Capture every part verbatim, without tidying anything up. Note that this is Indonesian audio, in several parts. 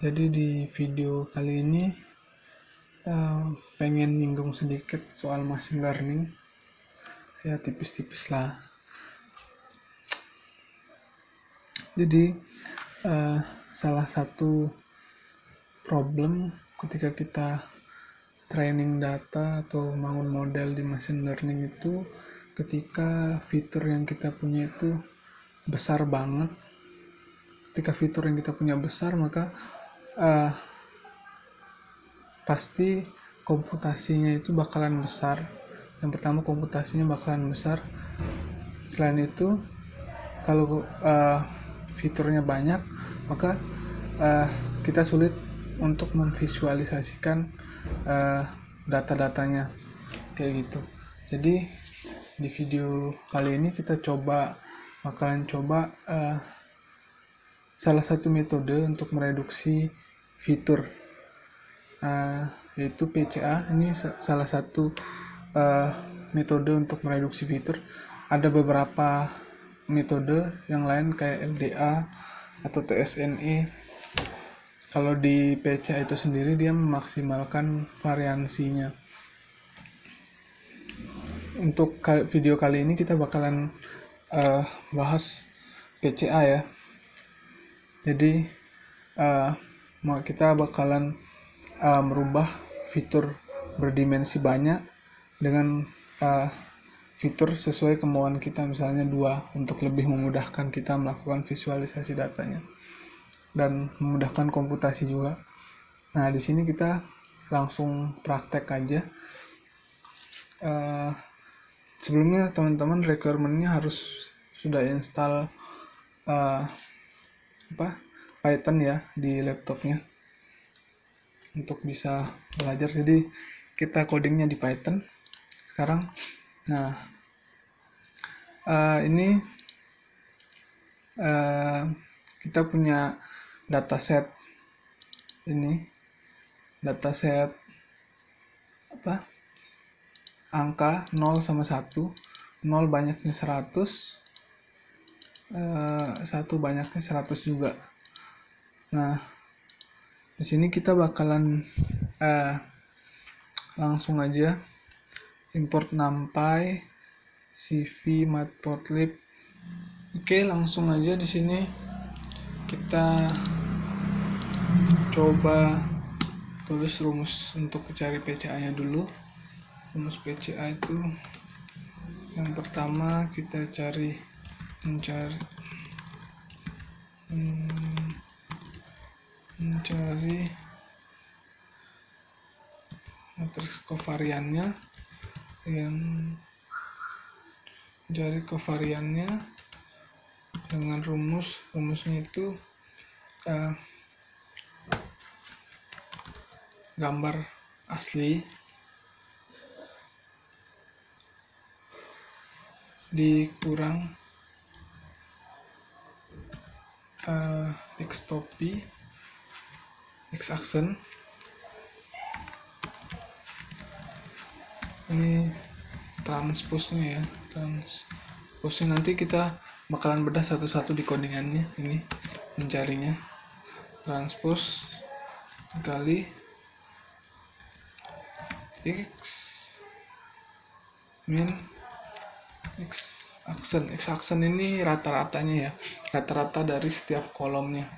Jadi di video kali ini uh, pengen nyinggung sedikit soal machine learning, ya tipis-tipis lah. Jadi uh, salah satu problem ketika kita training data atau bangun model di machine learning itu ketika fitur yang kita punya itu besar banget. Ketika fitur yang kita punya besar, maka uh, pasti komputasinya itu bakalan besar. Yang pertama, komputasinya bakalan besar. Selain itu, kalau uh, fiturnya banyak, maka uh, kita sulit untuk memvisualisasikan uh, data-datanya kayak gitu. Jadi di video kali ini kita coba bakalan coba uh, salah satu metode untuk mereduksi fitur, uh, yaitu P C A. Ini salah satu uh, metode untuk mereduksi fitur. Ada beberapa metode yang lain kayak L D A atau T S N E. Kalau di P C A itu sendiri dia memaksimalkan variansinya. Untuk video kali ini kita bakalan uh, bahas P C A ya. Jadi uh, kita bakalan uh, merubah fitur berdimensi banyak dengan uh, fitur sesuai kemauan kita, misalnya dua, untuk lebih memudahkan kita melakukan visualisasi datanya dan memudahkan komputasi juga. Nah, di sini kita langsung praktek aja. Uh, sebelumnya teman-teman requirementnya harus sudah install uh, apa Python ya di laptopnya untuk bisa belajar. Jadi kita codingnya di Python sekarang. Nah, uh, ini uh, kita punya dataset. Ini dataset apa? Angka nol sama satu. nol banyaknya seratus, uh, satu banyaknya seratus juga. Nah, di sini kita bakalan uh, langsung aja import numpy, cv, matplotlib. Oke, langsung aja di sini kita coba tulis rumus untuk cari P C A-nya dulu. Rumus P C A itu yang pertama kita cari mencari hmm, mencari matriks kovariannya, yang mencari kovariannya dengan rumus rumusnya itu uh, gambar asli dikurang uh, xtopi x-aksen. Ini transposnya ya, transposnya nanti kita bakalan bedah satu-satu di codingannya. Ini mencarinya transpose kali x min x aksen. X aksen ini rata-ratanya ya, rata-rata dari setiap kolomnya.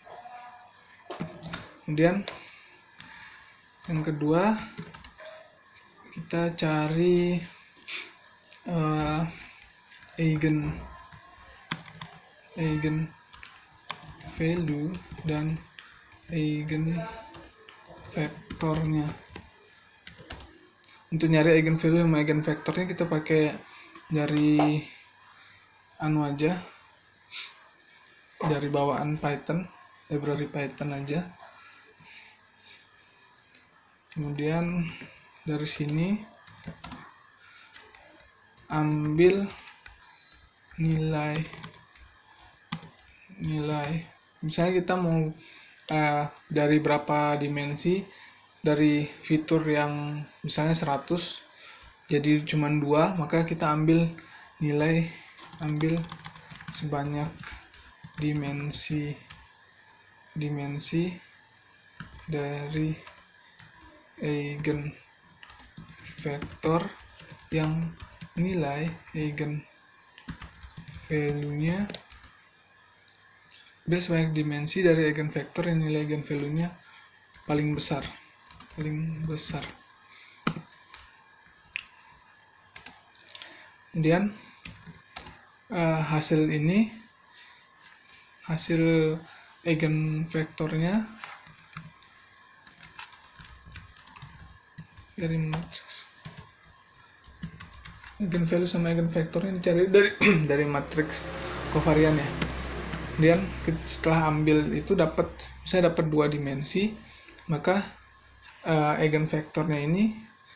Kemudian yang kedua kita cari uh, eigen eigen value dan eigen vektornya. Untuk nyari eigen value sama eigen vektornya kita pakai dari anu aja, dari bawaan Python, library Python aja. Kemudian dari sini ambil nilai nilai misalnya kita mau uh, dari berapa dimensi dari fitur yang misalnya seratus jadi cuma dua, maka kita ambil nilai ambil sebanyak dimensi dimensi dari eigenvektor yang nilai eigenvalue-nya base banyak dimensi dari eigenvektor yang nilai eigenvalue-nya paling besar paling besar. Kemudian uh, hasil ini hasil eigenvektornya dari matriks eigenvalue sama eigenvektornya dicari dari dari matriks kovarian ya. Kemudian setelah ambil itu dapat saya dapat dua dimensi, maka uh, eigenvektornya ini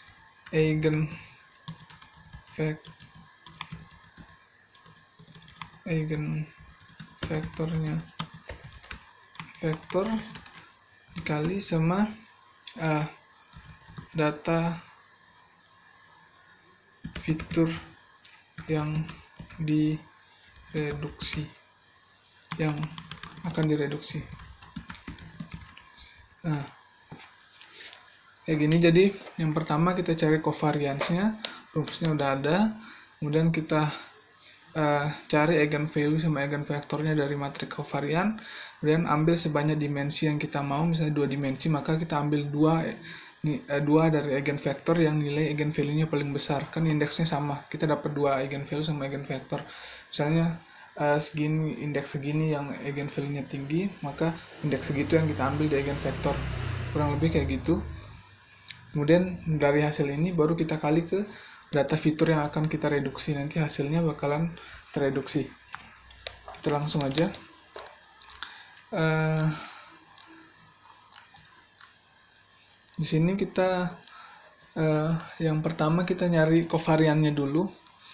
eigenvektor eigenvektornya vektor dikali sama uh, data fitur yang direduksi yang akan direduksi. Nah, kayak gini. Jadi yang pertama kita cari kovariansnya, rumusnya udah ada. Kemudian kita uh, cari eigenvalue sama eigenvektornya dari matriks kovarian. Kemudian ambil sebanyak dimensi yang kita mau, misalnya dua dimensi, maka kita ambil dua dua dari eigenvektor yang nilai eigenvalue-nya paling besar. Kan indeksnya sama, kita dapat dua eigenvalue sama eigenvektor. Misalnya uh, segini, indeks segini yang eigenvalue-nya tinggi, maka indeks segitu yang kita ambil di eigenvektor. Kurang lebih kayak gitu. Kemudian dari hasil ini baru kita kali ke data fitur yang akan kita reduksi. Nanti hasilnya bakalan tereduksi. Kita langsung aja. Uh, di sini kita uh, yang pertama kita nyari kovariannya dulu.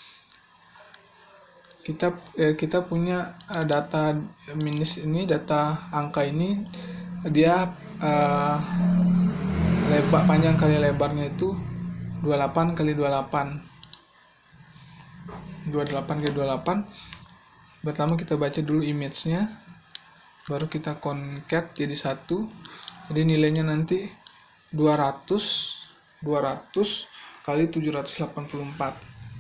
Kita eh, kita punya uh, data minus ini, data angka ini dia uh, lebar panjang kali lebarnya itu dua puluh delapan kali dua puluh delapan dua puluh delapan kali dua puluh delapan. Pertama kita baca dulu image-nya, baru kita concat jadi satu. Jadi nilainya nanti dua ratus kali tujuh ratus delapan puluh empat.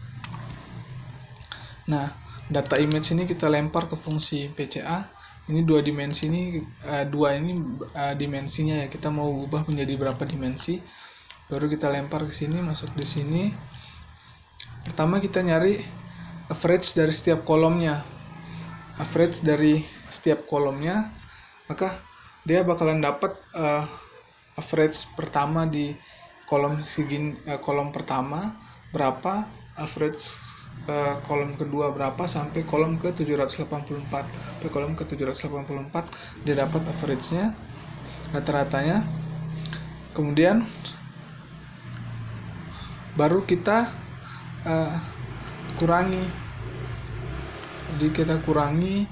Nah, data image ini kita lempar ke fungsi P C A. Ini dua dimensi ini uh, dua ini uh, dimensinya ya. Kita mau ubah menjadi berapa dimensi. Baru kita lempar ke sini, masuk di sini. Pertama kita nyari average dari setiap kolomnya. Average dari setiap kolomnya, maka dia bakalan dapat uh, average pertama di kolom segini, uh, kolom pertama berapa, average uh, kolom kedua berapa, sampai kolom ke tujuh ratus delapan puluh empat. Sampai kolom ke tujuh ratus delapan puluh empat dia dapat average-nya, rata-ratanya. Kemudian baru kita uh, kurangi. Jadi kita kurangi.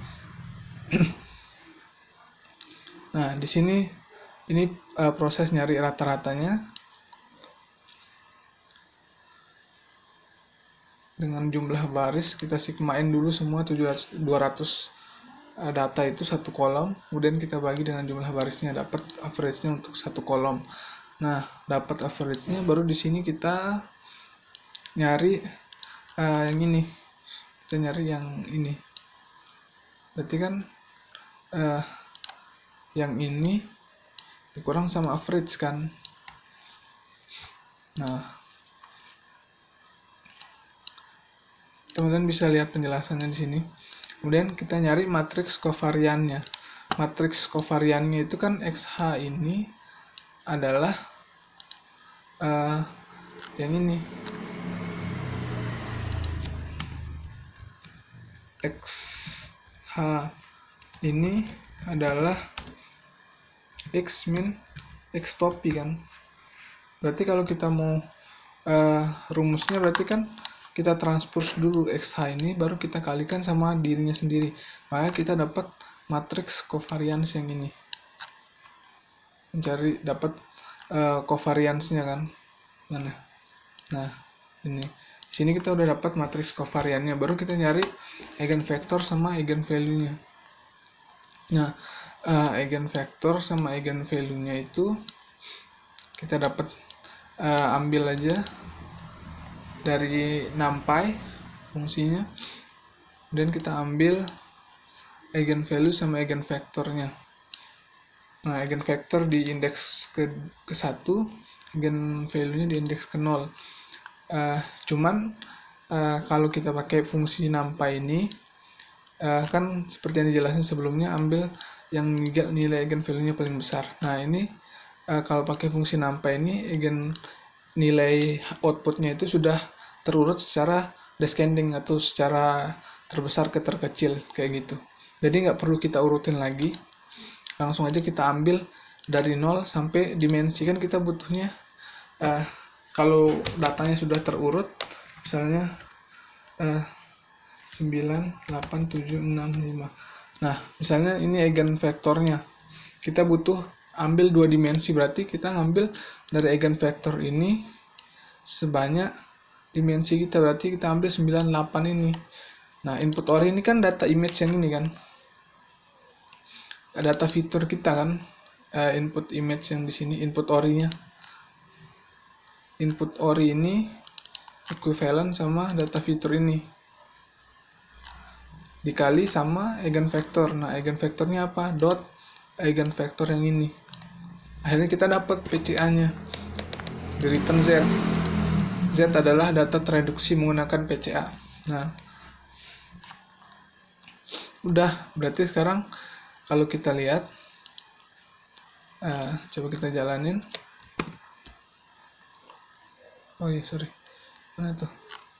Nah, di sini ini uh, proses nyari rata-ratanya dengan jumlah baris. Kita sigmain dulu semua tujuh ratus, dua ratus uh, data itu satu kolom, kemudian kita bagi dengan jumlah barisnya, dapat average-nya untuk satu kolom. Nah, dapat average-nya, baru di sini kita nyari uh, yang ini. Kita nyari yang ini. Berarti kan uh, yang ini dikurang sama average kan. Nah, teman-teman bisa lihat penjelasannya di sini. Kemudian kita nyari matriks kovariannya. Matriks kovariannya itu kan X H ini adalah uh, yang ini. X H ini adalah X min X topi kan. Berarti kalau kita mau uh, rumusnya berarti kan kita transpose dulu X H ini, baru kita kalikan sama dirinya sendiri. Maka kita dapat matriks covariance yang ini. Mencari dapat uh, covariance-nya kan. Mana? Nah, ini. Di sini kita udah dapat matriks covariannya, baru kita nyari eigenvektor sama eigenvalue-nya. Nah, uh, eigenvector sama eigenvalue-nya itu kita dapat uh, ambil aja dari numpy fungsinya, dan kita ambil eigenvalue sama eigenvektornya. Nah, eigenvektor di indeks ke, ke satu, eigenvalue-nya di indeks ke nol. Uh, cuman uh, kalau kita pakai fungsi numpy ini, uh, kan seperti yang dijelasin sebelumnya, ambil yang nilai eigenvalue-nya paling besar. Nah, ini uh, kalau pakai fungsi numpy ini, eigen nilai outputnya itu sudah terurut secara descending atau secara terbesar ke terkecil, kayak gitu. Jadi nggak perlu kita urutin lagi, langsung aja kita ambil dari nol sampai dimensi. Kan kita butuhnya uh, kalau datanya sudah terurut, misalnya uh, sembilan, delapan, tujuh, enam, lima. Nah, misalnya ini eigenvektornya, kita butuh ambil dua dimensi, berarti kita ngambil dari eigenvektor ini sebanyak dimensi kita, berarti kita ambil sembilan, delapan ini. Nah, input ori ini kan data image yang ini kan, data fitur kita kan, uh, input image yang di sini, input orinya. Input ori ini equivalent sama data fitur ini dikali sama eigenvektor. Nah, eigenvektornya apa? Dot eigenvektor yang ini. Akhirnya kita dapat P C A-nya di return Z. Z adalah data tereduksi menggunakan P C A. Nah, udah, berarti sekarang kalau kita lihat, uh, coba kita jalanin. Oh iya, sorry, mana tuh?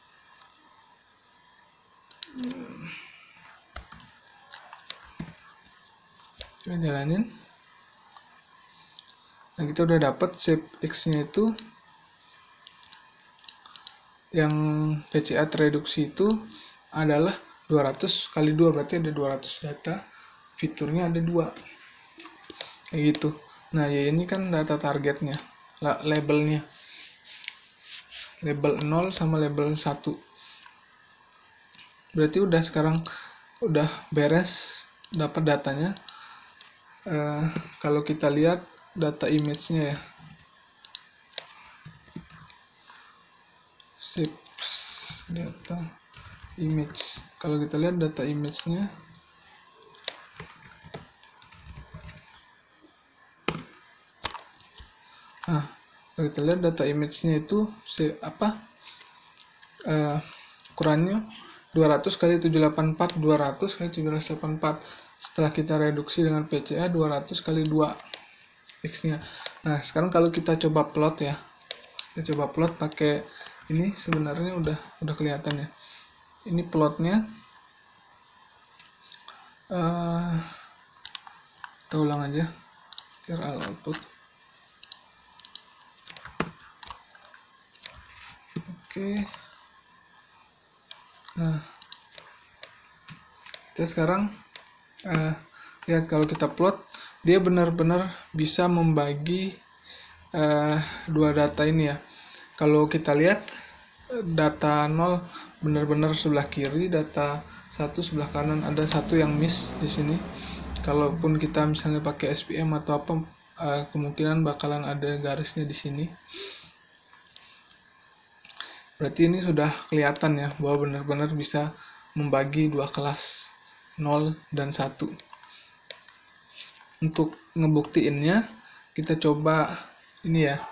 Hmm. Coba jalanin. Nah, kita udah dapat shape X-nya itu, yang P C A tereduksi itu adalah dua ratus kali dua, berarti ada dua ratus data, fiturnya ada dua, kayak gitu. Nah, ya ini kan data targetnya, labelnya, label nol sama label satu. Berarti udah, sekarang udah beres dapat datanya. Uh, kalau kita lihat data image-nya ya, shapes data image. Kalau kita lihat data image-nya, nah, kalau kita lihat data image-nya itu apa? Uh, ukurannya dua ratus kali tujuh ratus delapan puluh empat, dua ratus kali tujuh ratus delapan puluh empat. Setelah kita reduksi dengan P C A dua ratus kali dua X-nya. Nah, sekarang kalau kita coba plot ya. Kita coba plot pakai ini, sebenarnya udah udah kelihatan ya. Ini plotnya. Uh, kita ulang aja. Clear all output. Oke. Nah, kita sekarang uh, lihat kalau kita plot, dia benar-benar bisa membagi uh, dua data ini ya. Kalau kita lihat data nol benar-benar sebelah kiri, data satu sebelah kanan, ada satu yang miss di sini. Kalaupun kita misalnya pakai S P M atau apa, uh, kemungkinan bakalan ada garisnya di sini. Berarti ini sudah kelihatan ya, bahwa benar-benar bisa membagi dua kelas, nol dan satu. Untuk ngebuktiinnya, kita coba ini ya.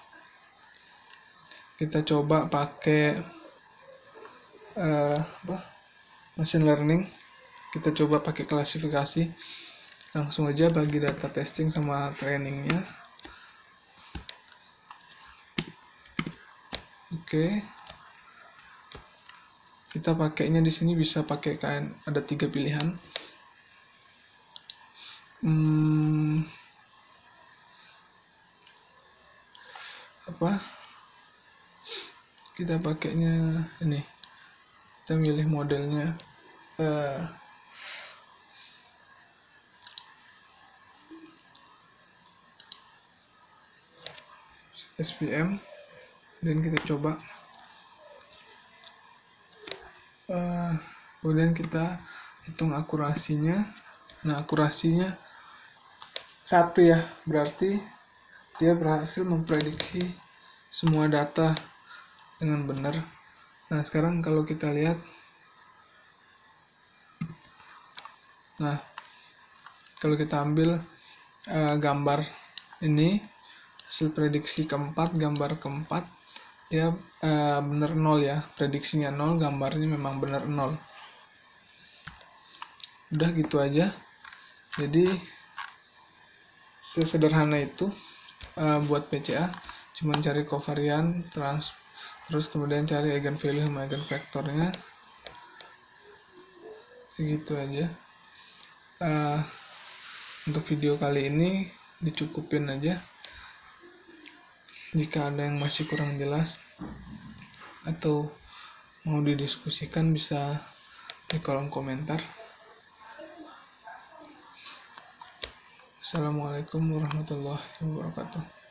Kita coba pakai uh, apa? machine learning. Kita coba pakai klasifikasi. Langsung aja bagi data testing sama trainingnya. Oke. Kita pakainya di sini bisa pakai kan, ada tiga pilihan. Hmm, apa? Kita pakainya ini. Kita milih modelnya uh, S V M, dan kita coba. Uh, kemudian kita hitung akurasinya. Nah, akurasinya satu ya, berarti dia berhasil memprediksi semua data dengan benar. Nah sekarang kalau kita lihat, nah kalau kita ambil uh, gambar ini, hasil prediksi keempat, gambar keempat, dia uh, benar nol ya, prediksinya nol, gambarnya memang benar nol. Udah gitu aja. Jadi sesederhana itu uh, buat P C A, cuman cari covarian, trans, terus kemudian cari eigenvalue sama eigenvektornya. Segitu aja. Uh, untuk video kali ini dicukupin aja. Jika ada yang masih kurang jelas atau mau didiskusikan, bisa di kolom komentar. Assalamualaikum warahmatullahi wabarakatuh.